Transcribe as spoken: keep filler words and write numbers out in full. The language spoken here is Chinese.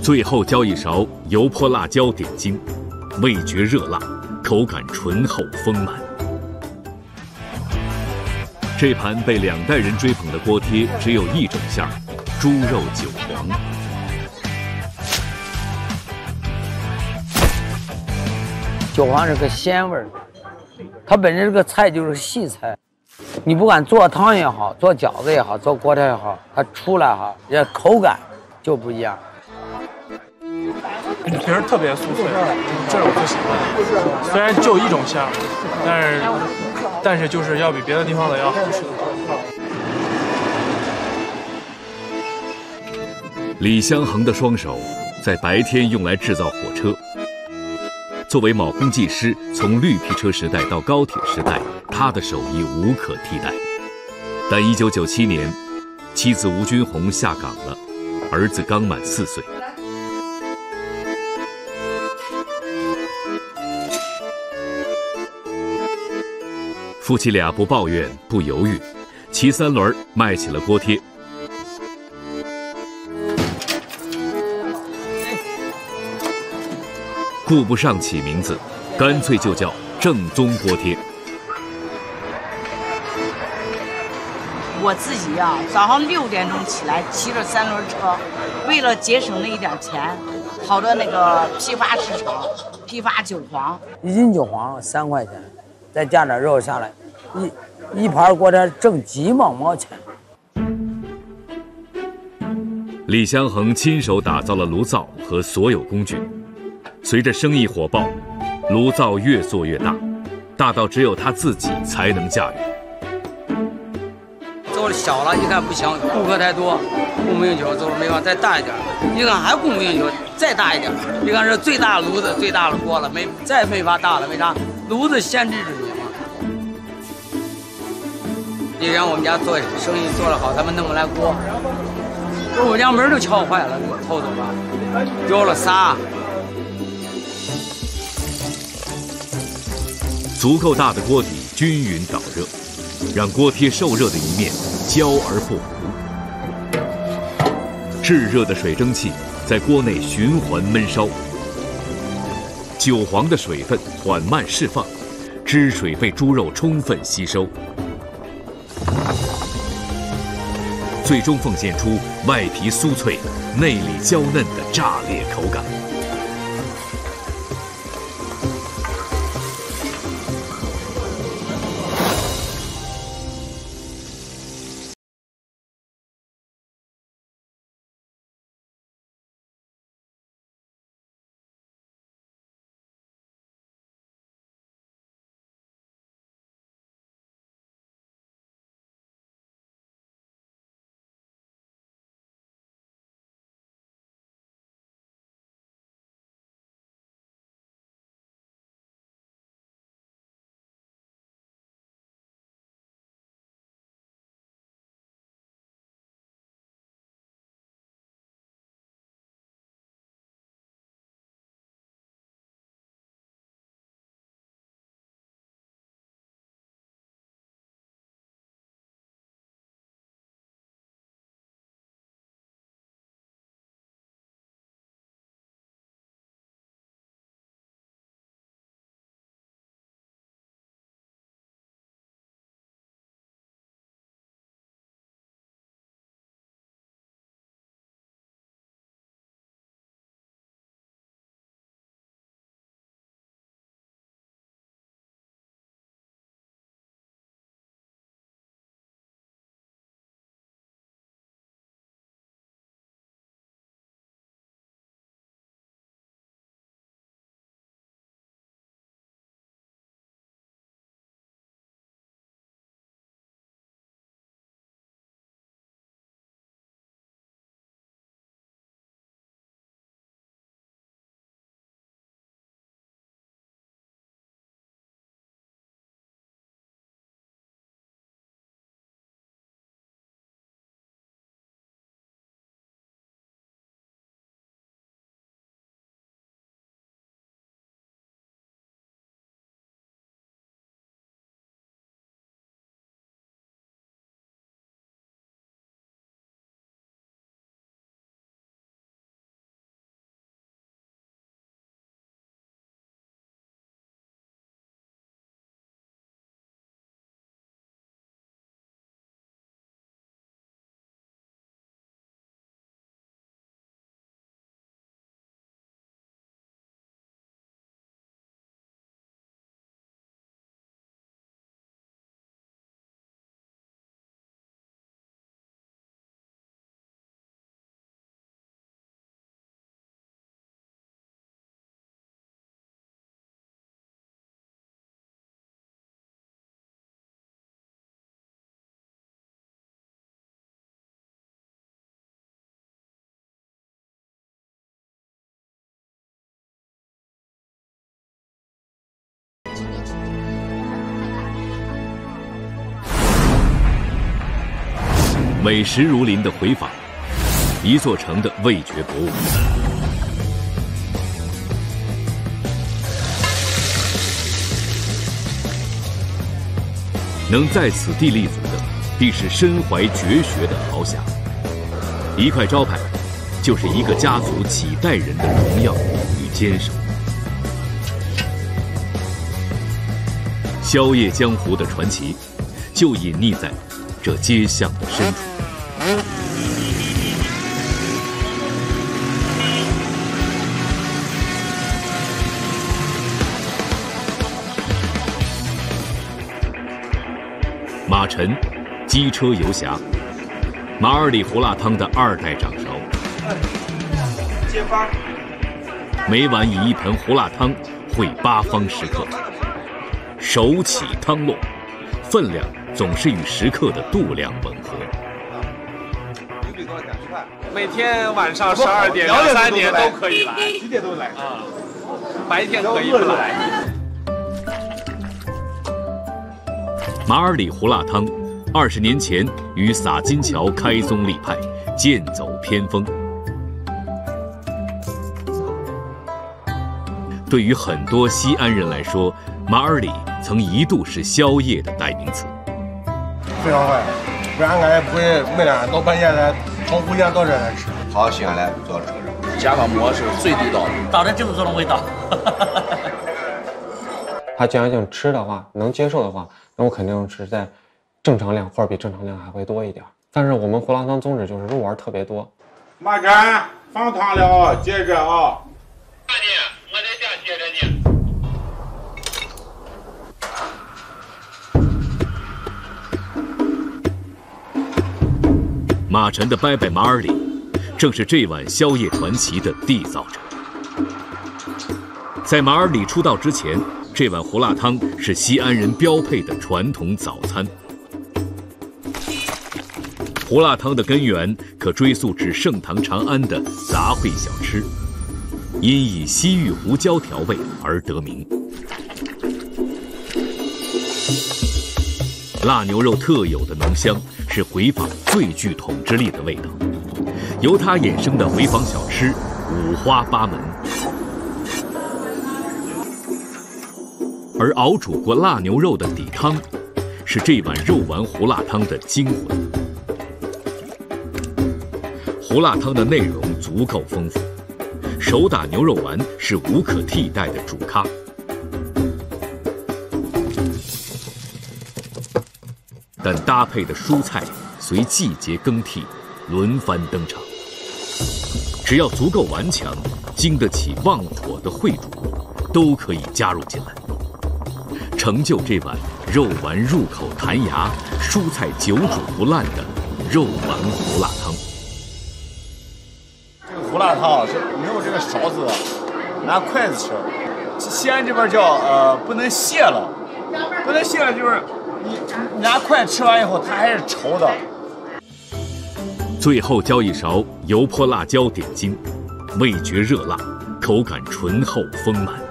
最后浇一勺油泼辣椒点睛，味觉热辣，口感醇厚丰满。这盘被两代人追捧的锅贴只有一种馅儿，猪肉韭黄。 韭黄是个鲜味儿，它本身这个菜就是细菜，你不管做汤也好，做饺子也好，做锅贴也好，它出来哈，这口感就不一样。 皮儿特别酥脆，这是我最喜欢的。虽然就一种馅儿，但是但是就是要比别的地方的要好吃。 李香恒的双手在白天用来制造火车。作为铆工技师，从绿皮车时代到高铁时代，他的手艺无可替代。但一九九七年，妻子吴君红下岗了，儿子刚满四岁。夫妻俩不抱怨，不犹豫，骑三轮卖起了锅贴。顾不上起名字，干脆就叫正宗锅贴。 我自己呀、啊，早上六点钟起来，骑着三轮车，为了节省那一点钱，跑到那个批发市场批发韭黄。 一斤韭黄三块钱，再加点肉下来，一一盘锅贴挣几毛毛钱。 李香恒亲手打造了炉灶和所有工具。随着生意火爆，炉灶越做越大，大到只有他自己才能驾驭。 做的小了，一看不行，顾客太多，供不应求，做的没法再大一点。一看还供不应求，再大一点。一看是最大的炉子、最大的锅了，没再没法大了，为啥？炉子限制着你嘛。你让我们家做生意做得好，他们弄不来锅，我们家门都敲坏了，偷走了，丢了仨。 足够大的锅底均匀导热，让锅贴受热的一面焦而不糊。炙热的水蒸气在锅内循环焖烧，韭黄的水分缓慢释放，汁水被猪肉充分吸收，最终奉献出外皮酥脆、内里娇嫩的炸裂口感。 美食如林的回坊，一座城的味觉博物馆。能在此地立足的，必是身怀绝学的豪侠。一块招牌，就是一个家族几代人的荣耀与坚守。宵夜江湖的传奇，就隐匿在这街巷的深处。马晨，机车游侠，马二里胡辣汤的二代掌勺。接班。每晚以一盆胡辣汤烩八方食客，手起汤落，分量总是与食客的度量吻合。 每天晚上十二点、两三点都可以来，几点都来啊，白天可以不来。 马尔里胡辣汤，二十年前于洒金桥开宗立派，剑走偏锋。对于很多西安人来说，马尔里曾一度是宵夜的代名词。 非常快，不然俺也不会每天到半夜来从福建到这来吃。 跑西安来做这个， 家方馍是最地道的， 到这正宗的味道。 他既然想吃的话，能接受的话，那我肯定是在正常量或者比正常量还会多一点。但是我们胡辣汤宗旨就是肉丸特别多。 马展放汤了，接着啊。 大姐，我在家接着呢。 马晨的伯伯马尔里，正是这碗宵夜传奇的缔造者。在马尔里出道之前，这碗胡辣汤是西安人标配的传统早餐。胡辣汤的根源可追溯至盛唐长安的杂烩小吃，因以西域胡椒调味而得名。腊牛肉特有的浓香是回坊最具统治力的味道，由它衍生的回坊小吃五花八门。而熬煮过腊牛肉的底汤，是这碗肉丸胡辣汤的精魂。胡辣汤的内容足够丰富，手打牛肉丸是无可替代的主咖。但搭配的蔬菜随季节更替，轮番登场。只要足够顽强，经得起旺火的烩煮，都可以加入进来，成就这碗肉丸入口弹牙、蔬菜久煮不烂的肉丸胡辣汤。 这个胡辣汤是没有这个勺子，拿筷子吃。西安这边叫呃不能卸了，不能卸了就是你你拿筷子吃完以后它还是稠的。 最后浇一勺油泼辣椒点睛，味觉热辣，口感醇厚丰满。